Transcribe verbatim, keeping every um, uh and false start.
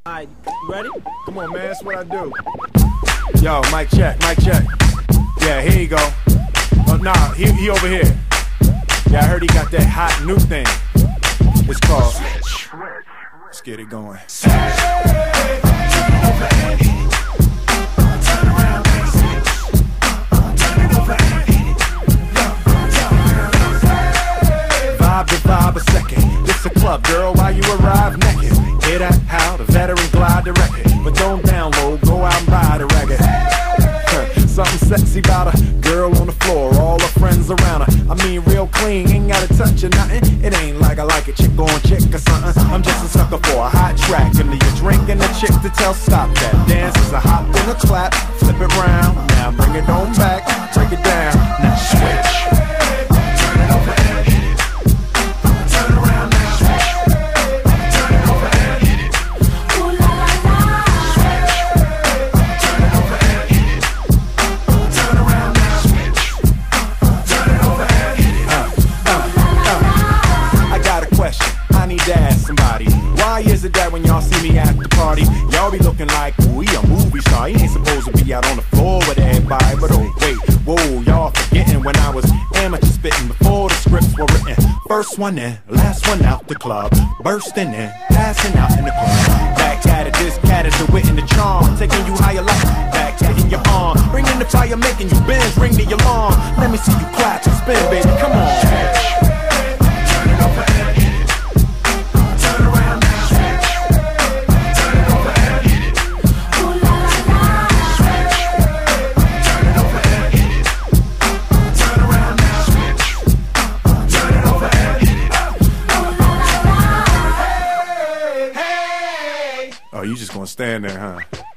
Alright, ready? Come on, man, that's what I do. Yo, mic check, mic check. Yeah, here you go. Oh, nah, he, he over here. Yeah, I heard he got that hot new thing. It's called Switch. Let's get it going. Vibe to vibe a second. It's a club, girl, while you arrive naked. Hear that? How the veteran glide the record. But don't download, go out and buy the record. Something sexy about a girl on the floor, all her friends around her. I mean real clean, ain't gotta touch or nothing. It ain't like I like a chick on chick or something. I'm just a sucker for a hot track. And you drinking a chick to tell stop that. Dance is a hop and a clap, flip it round. Now bring it on back, break it down. Now switch. Turn it over and hit it. Turn it around now. Switch. Turn it over and hit it. Ooh la la la. Switch. Turn it over and hit it. Turn around now. Switch. Turn it over and hit it. Uh, uh, uh. I got a question. I need to ask somebody. Why is it that when y'all see me at the party, y'all be looking like we a movie star? He ain't supposed to be out on the floor with everybody. But oh wait, whoa, y'all forgetting when I was amateur spitting before the scripts were written. First one in, last one out the club, bursting in, passing out in the club. Back at it, this cat is the wit and the charm, taking you higher like back taking your arm, bringing the fire, making you bend, ring the alarm. Let me see you clap and spin, baby, come on. Turn it over and hit it. Turn around now. Turn it over and hit it. Ooh la la la. Switch. Turn it over and hit it. Turn around now. Switch. Turn it over and hit it. Ooh la la la. Hey, hey. Oh, you just gonna stand there, huh?